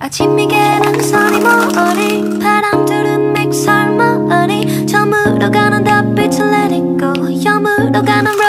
아침이 개는 선이 머리 바람들은 맥설머리 저물어가는 달빛을 let it go 여물어가는